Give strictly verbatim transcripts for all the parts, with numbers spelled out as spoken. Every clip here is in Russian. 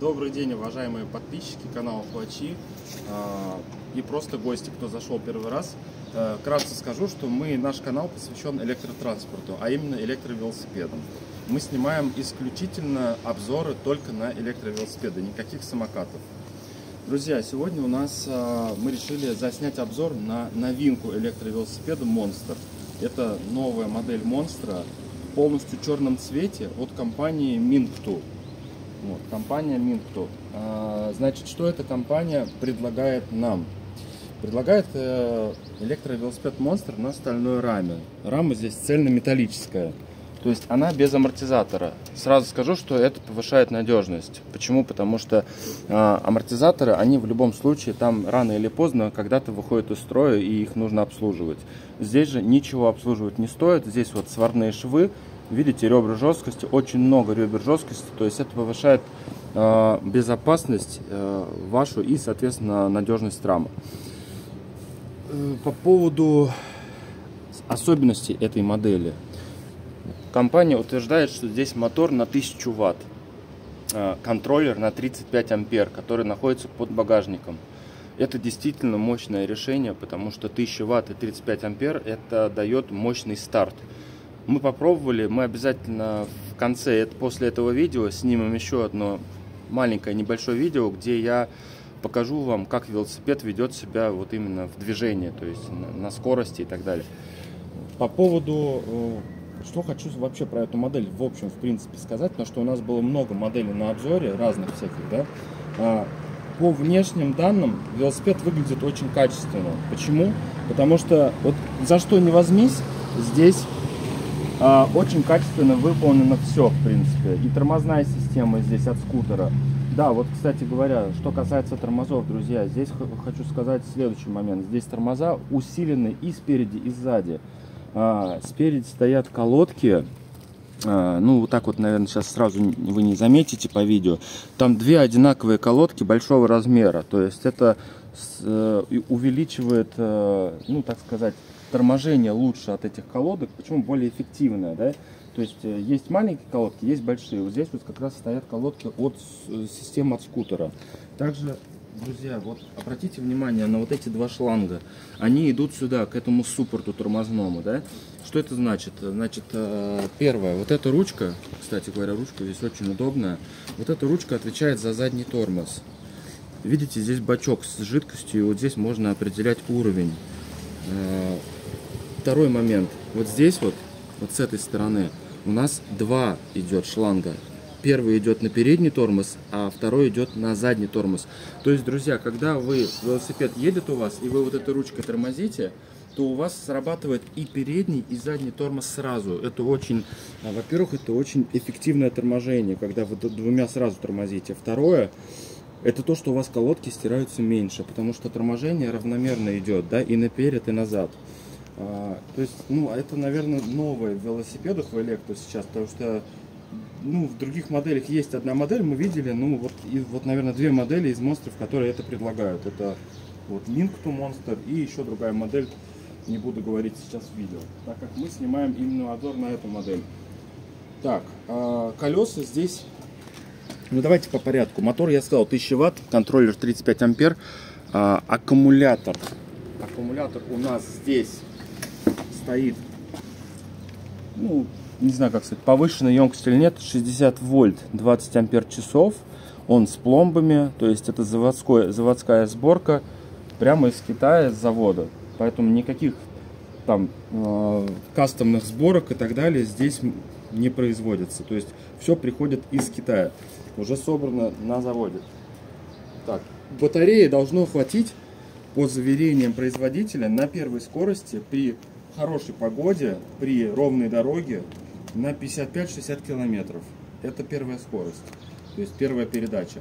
Добрый день, уважаемые подписчики канала Флачи и просто гости, кто зашел первый раз. Кратко скажу, что мы, наш канал посвящен электротранспорту, а именно электровелосипедам. Мы снимаем исключительно обзоры только на электровелосипеды, никаких самокатов. Друзья, сегодня у нас мы решили заснять обзор на новинку электровелосипеда Monster. Это новая модель Monster в полностью черном цвете от компании Minkto. Вот, компания Minkto. Значит, что эта компания предлагает нам? Предлагает электровелосипед Monster на стальной раме. Рама здесь цельнометаллическая. То есть она без амортизатора. Сразу скажу, что это повышает надежность. Почему? Потому что э, амортизаторы, они в любом случае там рано или поздно когда-то выходят из строя и их нужно обслуживать. Здесь же ничего обслуживать не стоит. Здесь вот сварные швы. Видите, ребра жесткости, очень много ребер жесткости. То есть это повышает э, безопасность э, вашу и, соответственно, надежность рамы. Э, по поводу особенностей этой модели. Компания утверждает, что здесь мотор на тысячу ватт, контроллер на тридцать пять ампер, который находится под багажником. Это действительно мощное решение, потому что тысяча ватт и тридцать пять ампер это дает мощный старт. Мы попробовали, мы обязательно в конце, после этого видео снимем еще одно маленькое небольшое видео, где я покажу вам, как велосипед ведет себя вот именно в движении, то есть на скорости и так далее. По поводу... Что хочу вообще про эту модель, в общем, в принципе, сказать, потому что у нас было много моделей на обзоре, разных всяких, да. А, по внешним данным, велосипед выглядит очень качественно. Почему? Потому что, вот за что не возьмись, здесь а, очень качественно выполнено все, в принципе. И тормозная система здесь от скутера. Да, вот, кстати говоря, что касается тормозов, друзья, здесь хочу сказать следующий момент. Здесь тормоза усилены и спереди, и сзади. А, спереди стоят колодки, а, ну вот так вот, наверное, сейчас сразу вы не заметите по видео. Там две одинаковые колодки большого размера, то есть это с, э, увеличивает, э, ну так сказать, торможение лучше от этих колодок, почему более эффективное, да? То есть э, есть маленькие колодки, есть большие. Вот здесь вот как раз стоят колодки от э, системы от скутера. Также, друзья, вот обратите внимание на вот эти два шланга. Они идут сюда, к этому суппорту тормозному, да? Что это значит? Значит, первое, вот эта ручка, кстати говоря, ручка здесь очень удобная. Вот эта ручка отвечает за задний тормоз. Видите, здесь бачок с жидкостью, и вот здесь можно определять уровень. Второй момент. Вот здесь вот, вот с этой стороны, у нас два идет шланга. Первый идет на передний тормоз, а второй идет на задний тормоз. То есть, друзья, когда вы велосипед едет у вас, и вы вот этой ручкой тормозите, то у вас срабатывает и передний, и задний тормоз сразу. Это очень, во-первых, это очень эффективное торможение, когда вы двумя сразу тормозите. Второе, это то, что у вас колодки стираются меньше, потому что торможение равномерно идет, да, и наперед, и назад. А, то есть, ну, это, наверное, новое в велосипедах в электро сейчас, потому что ну, в других моделях есть одна модель, мы видели, ну, вот, и, вот, наверное, две модели из монстров, которые это предлагают. Это вот Minkto Monster и еще другая модель, не буду говорить сейчас в видео, так как мы снимаем именно обзор на эту модель. Так, э, колеса здесь, ну, давайте по порядку. Мотор, я сказал, тысяча ватт, контроллер тридцать пять ампер, э, аккумулятор. Аккумулятор у нас здесь стоит, ну, не знаю, как сказать, повышенной емкости или нет, шестьдесят вольт, двадцать ампер часов. Он с пломбами, то есть это заводской, заводская сборка прямо из Китая, с завода. Поэтому никаких там э, кастомных сборок и так далее здесь не производится. То есть все приходит из Китая, уже собрано на заводе. Так, батареи должно хватить, по заверениям производителя, на первой скорости при хорошей погоде, при ровной дороге, на пятьдесят пять — шестьдесят километров. Это первая скорость, то есть первая передача.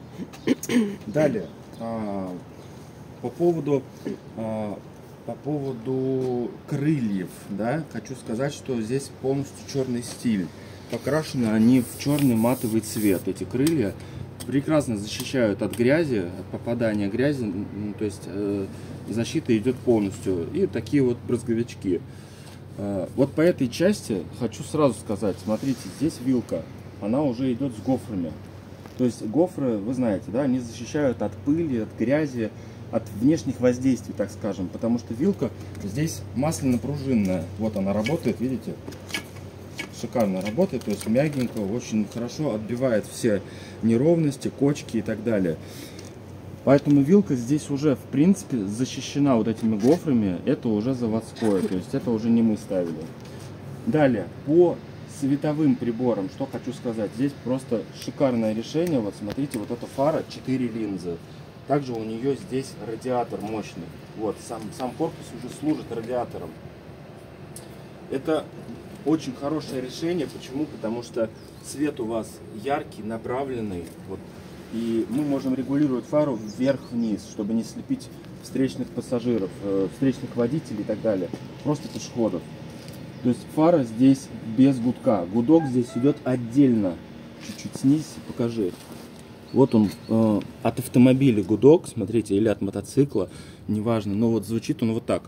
Далее, а, по поводу а, по поводу крыльев, да, хочу сказать, что здесь полностью черный стиль. Покрашены они в черный матовый цвет. Эти крылья прекрасно защищают от грязи, от попадания грязи, ну, то есть э, защита идет полностью. И такие вот брызговички. Вот по этой части хочу сразу сказать, смотрите, здесь вилка, она уже идет с гофрами. То есть гофры, вы знаете, да, они защищают от пыли, от грязи, от внешних воздействий, так скажем, потому что вилка здесь масляно-пружинная. Вот она работает, видите? Шикарно работает, то есть мягенько, очень хорошо отбивает все неровности, кочки и так далее. Поэтому вилка здесь уже, в принципе, защищена вот этими гофрами. Это уже заводское, то есть это уже не мы ставили. Далее, по световым приборам, что хочу сказать. Здесь просто шикарное решение. Вот смотрите, вот эта фара, четыре линзы. Также у нее здесь радиатор мощный. Вот, сам, сам корпус уже служит радиатором. Это очень хорошее решение. Почему? Потому что свет у вас яркий, направленный. Вот. И мы можем регулировать фару вверх-вниз, чтобы не слепить встречных пассажиров, э, встречных водителей и так далее. Просто пешеходов. То есть фара здесь без гудка. Гудок здесь идет отдельно. Чуть-чуть снизь, покажи. Вот он э, от автомобиля гудок, смотрите, или от мотоцикла, неважно. Но вот звучит он вот так.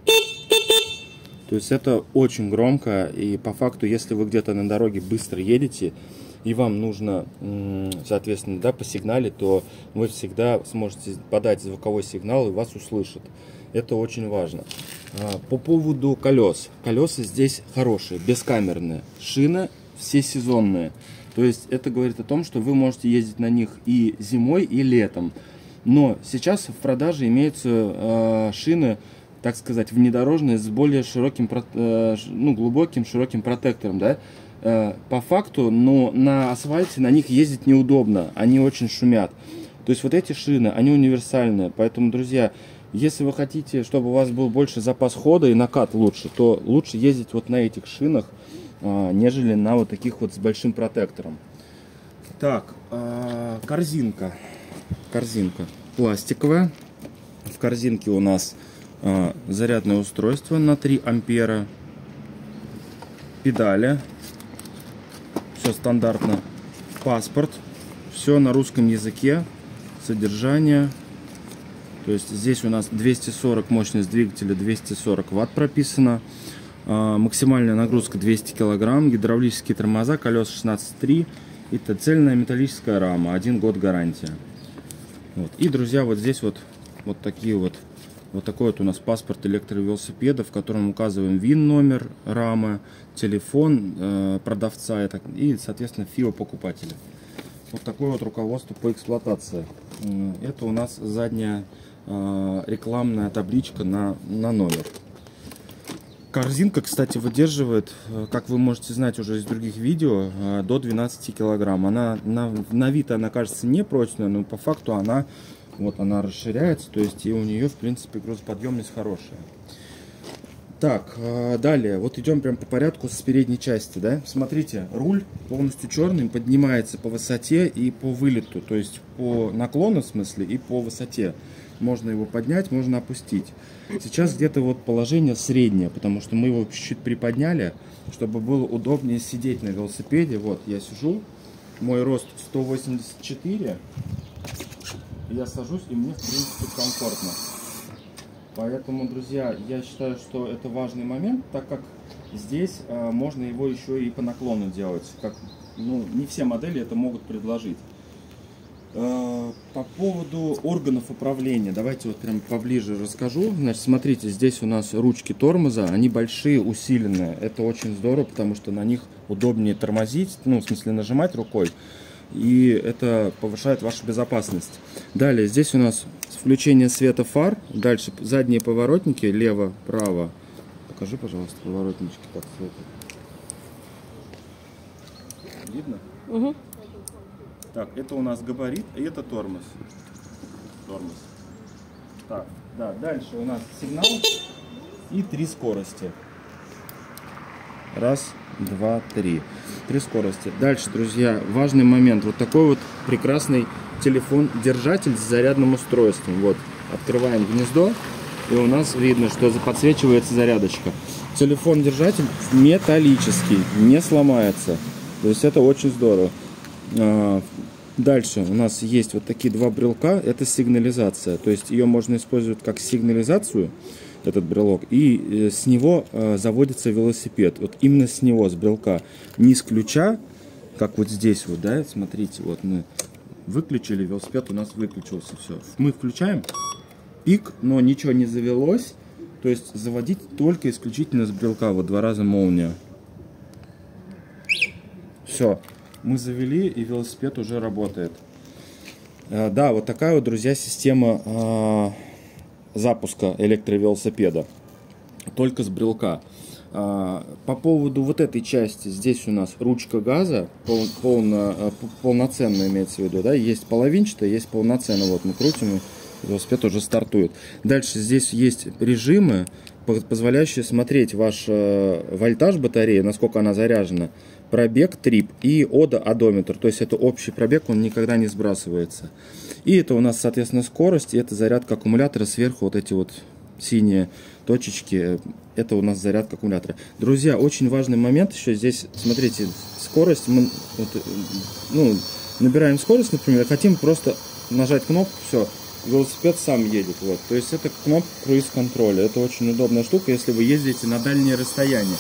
То есть это очень громко. И по факту, если вы где-то на дороге быстро едете, и вам нужно, соответственно, да, посигналить, то вы всегда сможете подать звуковой сигнал и вас услышат. Это очень важно. По поводу колес. Колеса здесь хорошие, бескамерные. Шины всесезонные. То есть это говорит о том, что вы можете ездить на них и зимой, и летом. Но сейчас в продаже имеются шины, так сказать, внедорожные с более широким, ну, глубоким, широким протектором, да. По факту, но на асфальте на них ездить неудобно, они очень шумят. То есть вот эти шины, они универсальные, поэтому, друзья, если вы хотите, чтобы у вас был больше запас хода и накат лучше, то лучше ездить вот на этих шинах, нежели на вот таких вот с большим протектором. Так, корзинка, корзинка пластиковая, в корзинке у нас зарядное устройство на три ампера, педали. Все стандартно. Паспорт. Все на русском языке. Содержание. То есть здесь у нас двести сорок мощность двигателя, двести сорок ватт прописано. А, максимальная нагрузка двести килограмм. Гидравлические тормоза, колеса шестнадцать три. Это цельная металлическая рама. Один год гарантия. Вот. И, друзья, вот здесь вот, вот такие вот. Вот такой вот у нас паспорт электровелосипеда, в котором указываем ВИН, номер рамы, телефон э, продавца и, и, соответственно, ФИО покупателя. Вот такое вот руководство по эксплуатации. Это у нас задняя э, рекламная табличка на, на номер. Корзинка, кстати, выдерживает, как вы можете знать уже из других видео, до двенадцати килограмм. Она на, на вид она кажется непрочная, но по факту она... Вот она расширяется, то есть и у нее, в принципе, грузоподъемность хорошая. Так, далее, вот идем прям по порядку с передней части, да. Смотрите, руль полностью черный, поднимается по высоте и по вылету, то есть по наклону, в смысле, и по высоте. Можно его поднять, можно опустить. Сейчас где-то вот положение среднее, потому что мы его чуть-чуть приподняли, чтобы было удобнее сидеть на велосипеде. Вот, я сижу, мой рост сто восемьдесят четыре. Я сажусь, и мне, в принципе, комфортно. Поэтому, друзья, я считаю, что это важный момент, так как здесь э, можно его еще и по наклону делать. Как, ну, не все модели это могут предложить. Э, по поводу органов управления, давайте вот прям поближе расскажу. Значит, смотрите, здесь у нас ручки тормоза, они большие, усиленные. Это очень здорово, потому что на них удобнее тормозить, ну, в смысле, нажимать рукой. И это повышает вашу безопасность. Далее, здесь у нас включение света фар. Дальше задние поворотники, лево, право. Покажи, пожалуйста, поворотнички, как светят. Видно? Угу. Так, это у нас габарит, и это тормоз. Тормоз. Так, да, дальше у нас сигнал и три скорости. Раз, два, три. Три скорости. Дальше, друзья, важный момент. Вот такой вот прекрасный телефон-держатель с зарядным устройством. Вот, открываем гнездо, и у нас видно, что подсвечивается зарядочка. Телефон-держатель металлический, не сломается. То есть это очень здорово. Дальше у нас есть вот такие два брелка. Это сигнализация. То есть ее можно использовать как сигнализацию, этот брелок, и с него э, заводится велосипед. Вот именно с него, с брелка, не с ключа, как вот здесь вот, да, смотрите, вот мы выключили, велосипед у нас выключился, все. Мы включаем, пик, но ничего не завелось, то есть заводить только исключительно с брелка, вот два раза молния. Все, мы завели, и велосипед уже работает. Да, вот такая вот, друзья, система э, запуска электровелосипеда. Только с брелка. Э, по поводу вот этой части, здесь у нас ручка газа, пол, полно, э, полноценная имеется в виду, да, есть половинчатая, есть полноценная. Вот мы крутим, и велосипед уже стартует. Дальше здесь есть режимы, позволяющие смотреть ваш э, вольтаж батареи, насколько она заряжена, пробег, трип и одометр, то есть это общий пробег, он никогда не сбрасывается. И это у нас, соответственно, скорость, и это зарядка аккумулятора, сверху вот эти вот синие точечки, это у нас зарядка аккумулятора. Друзья, очень важный момент еще здесь, смотрите, скорость, мы вот, ну, набираем скорость, например, хотим просто нажать кнопку, все, велосипед сам едет, вот, то есть это кнопка круиз-контроля, это очень удобная штука, если вы ездите на дальние расстояния.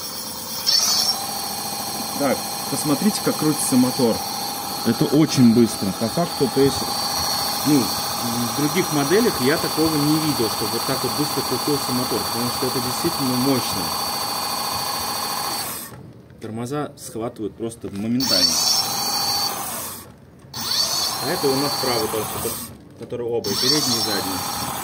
Так, посмотрите, как крутится мотор. Это очень быстро. По факту, то есть, ну, в других моделях я такого не видел, чтобы вот так вот быстро крутился мотор, потому что это действительно мощно. Тормоза схватывают просто моментально. А это у нас правый только, который оба, и передний, и задний.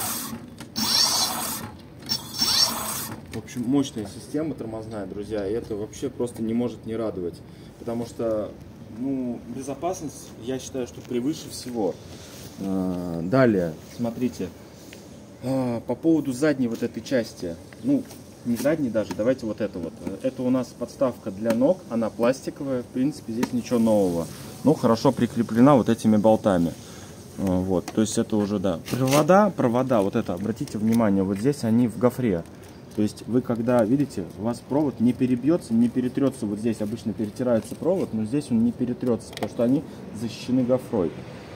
В общем, мощная система тормозная, друзья, и это вообще просто не может не радовать, потому что, ну, безопасность, я считаю, что превыше всего. Далее, смотрите, по поводу задней вот этой части, ну, не задней даже, давайте вот это вот. Это у нас подставка для ног, она пластиковая, в принципе, здесь ничего нового, но хорошо прикреплена вот этими болтами. Вот, то есть это уже, да. Провода, провода, вот это, обратите внимание, вот здесь они в гофре. То есть вы когда видите, у вас провод не перебьется, не перетрется. Вот здесь обычно перетирается провод, но здесь он не перетрется, потому что они защищены гофрой.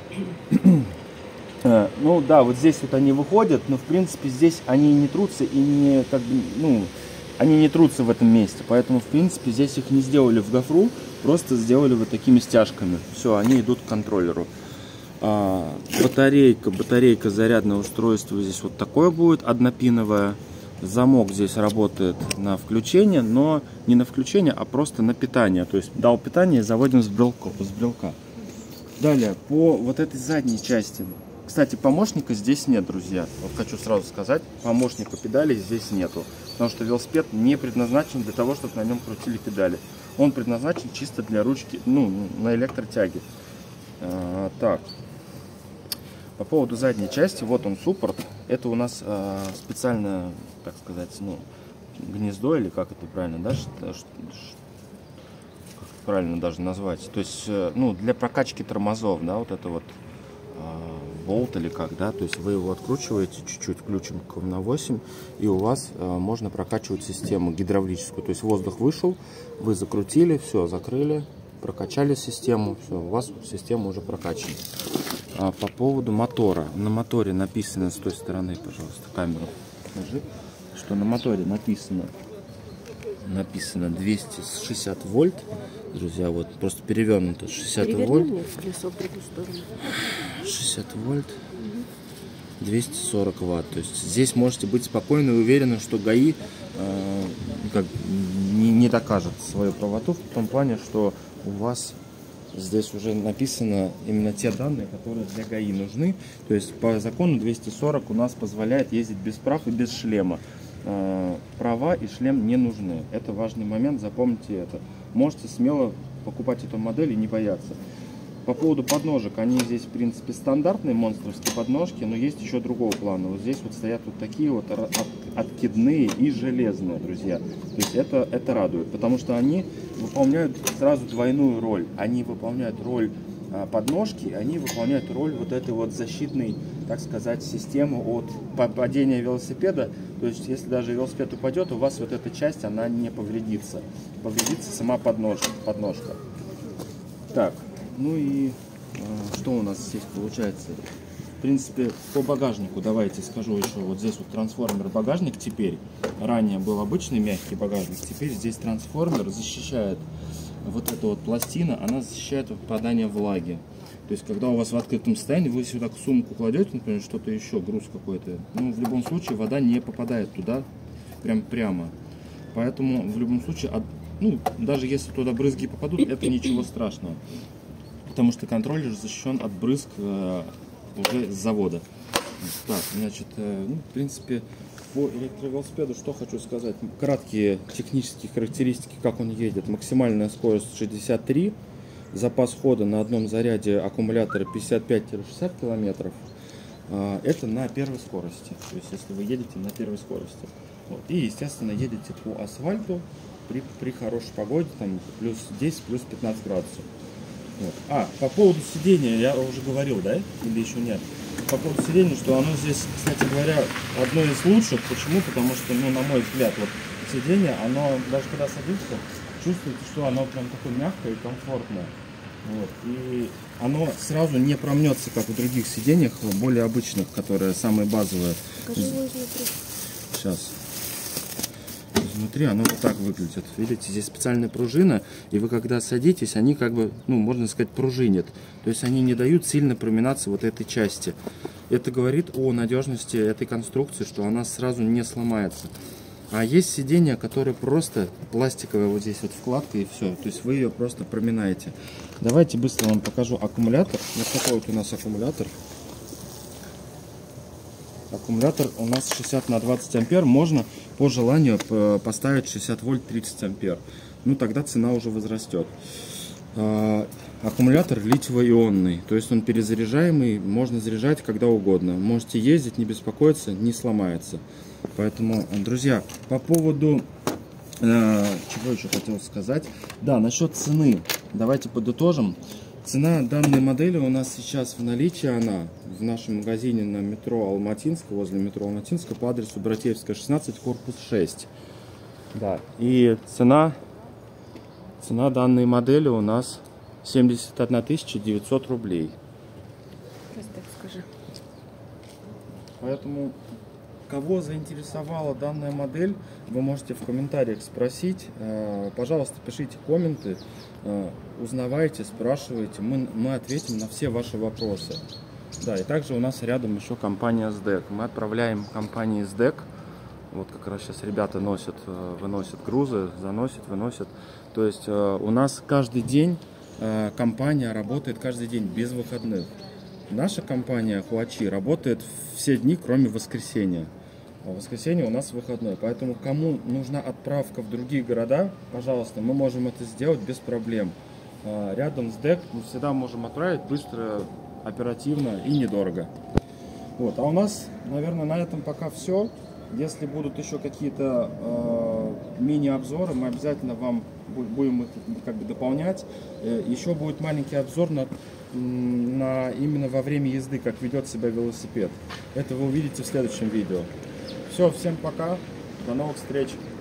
Ну да, вот здесь вот они выходят, но в принципе здесь они не трутся и не, как бы, ну, они не трутся в этом месте. Поэтому в принципе здесь их не сделали в гофру, просто сделали вот такими стяжками. Все, они идут к контроллеру. А, батарейка, батарейка, зарядное устройство здесь вот такое будет, однопиновое. Замок здесь работает на включение, но не на включение, а просто на питание. То есть дал питание и заводим с брелка. С брелка. Далее, по вот этой задней части. Кстати, помощника здесь нет, друзья. Вот хочу сразу сказать, помощника педалей здесь нету. Потому что велосипед не предназначен для того, чтобы на нем крутили педали. Он предназначен чисто для ручки, ну, на электротяге. А, так. По поводу задней части, вот он суппорт. Это у нас э, специальное, так сказать, ну, гнездо, или как это правильно, да, что, как это правильно даже назвать. То есть, э, ну, для прокачки тормозов, да, вот это вот э, болт или как, да, то есть вы его откручиваете чуть-чуть ключом на восемь, и у вас э, можно прокачивать систему гидравлическую. То есть воздух вышел, вы закрутили, все, закрыли, прокачали систему, все, у вас система уже прокачана. А по поводу мотора. На моторе написано с той стороны, пожалуйста, камеру покажи, что на моторе написано написано двести шестьдесят вольт. Друзья, вот просто перевернуто шестьдесят вольт. шестьдесят вольт. двести сорок ватт. То есть здесь можете быть спокойны и уверены, что ГАИ э, как, не, не докажет свою правоту в том плане, что у вас здесь уже написано именно те данные, которые для ГАИ нужны. То есть по закону двести сорок у нас позволяет ездить без прав и без шлема. Э, права и шлем не нужны. Это важный момент, запомните это. Можете смело покупать эту модель и не бояться. По поводу подножек, они здесь в принципе стандартные монстровские подножки, но есть еще другого плана. Вот здесь вот стоят вот такие вот откидные и железные, друзья. То есть это, это радует, потому что они выполняют сразу двойную роль. Они выполняют роль а, подножки, они выполняют роль вот этой вот защитной, так сказать, системы от падения велосипеда. То есть если даже велосипед упадет, у вас вот эта часть, она не повредится. Повредится сама подножка. подножка. Так. Ну и э, что у нас здесь получается? В принципе, по багажнику давайте скажу еще. Вот здесь вот трансформер багажник теперь. Ранее был обычный мягкий багажник. Теперь здесь трансформер защищает вот эта вот пластина. Она защищает от попадания влаги. То есть, когда у вас в открытом состоянии, вы сюда сумку кладете, например, что-то еще, груз какой-то, ну, в любом случае, вода не попадает туда прям прямо. Поэтому, в любом случае, от, ну, даже если туда брызги попадут, это ничего страшного. Потому что контроллер защищен от брызг э, уже с завода. Так, значит, э, ну, в принципе, по электровелосипеду что хочу сказать. Краткие технические характеристики, как он едет. Максимальная скорость шестьдесят три. Запас хода на одном заряде аккумулятора пятьдесят пять — шестьдесят километров. Э, это на первой скорости. То есть, если вы едете на первой скорости. Вот. И, естественно, едете по асфальту при, при хорошей погоде, там плюс десять, плюс пятнадцать градусов. Вот. А, по поводу сидения я уже говорил, да? Или еще нет? По поводу сидения, что оно здесь, кстати говоря, одно из лучших. Почему? Потому что, ну, на мой взгляд, вот сиденье, оно, даже когда садишься, чувствуете, что оно прям такое мягкое и комфортное. Вот. И оно сразу не промнется, как в других сиденьях, более обычных, которые самые базовые. Покажи его изнутри. Сейчас. Изнутри оно вот так выглядит. Видите, здесь специальная пружина, и вы когда садитесь, они как бы, ну, можно сказать, пружинят. То есть они не дают сильно проминаться вот этой части. Это говорит о надежности этой конструкции, что она сразу не сломается. А есть сиденья, которые просто пластиковые, вот здесь вот вкладка и все. То есть вы ее просто проминаете. Давайте быстро вам покажу аккумулятор. Вот такой вот у нас аккумулятор. Аккумулятор у нас шестьдесят на двадцать ампер. Можно по желанию поставить шестьдесят вольт тридцать ампер. Ну тогда цена уже возрастет. Аккумулятор литиево-ионный. То есть он перезаряжаемый. Можно заряжать когда угодно. Можете ездить, не беспокоиться, не сломается. Поэтому, друзья, по поводу... Чего еще хотел сказать? Да, насчет цены. Давайте подытожим. Цена данной модели у нас сейчас в наличии, она в нашем магазине на метро Алматинска, возле метро Алматинска, по адресу Братеевская, шестнадцать, корпус шесть. Да, и цена, цена данной модели у нас семьдесят одна тысяча девятьсот рублей. Просто так скажи. Поэтому, кого заинтересовала данная модель, вы можете в комментариях спросить. Пожалуйста, пишите комменты. Узнавайте, спрашивайте, мы, мы ответим на все ваши вопросы. Да, и также у нас рядом еще компания эс ди и си. Мы отправляем компании эс ди и си. Вот как раз сейчас ребята носят, выносят грузы, заносят, выносят. То есть у нас каждый день компания работает, каждый день без выходных. Наша компания Huachi работает все дни, кроме воскресенья. А в воскресенье у нас выходной. Поэтому кому нужна отправка в другие города, пожалуйста, мы можем это сделать без проблем. Рядом с ди и си мы всегда можем отправить быстро, оперативно и недорого. Вот. А у нас, наверное, на этом пока все. Если будут еще какие-то э, мини-обзоры, мы обязательно вам будем их как бы дополнять. Еще будет маленький обзор на, на именно во время езды, как ведет себя велосипед. Это вы увидите в следующем видео. Все, всем пока, до новых встреч!